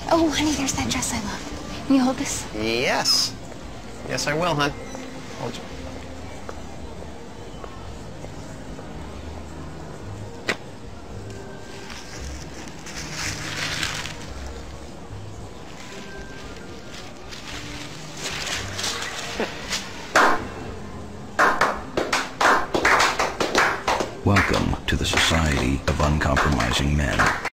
Oh, honey, there's that dress I love. Can you hold this? Yes. Yes, I will, hon. Hold you. Welcome to the Society of Uncompromising Men.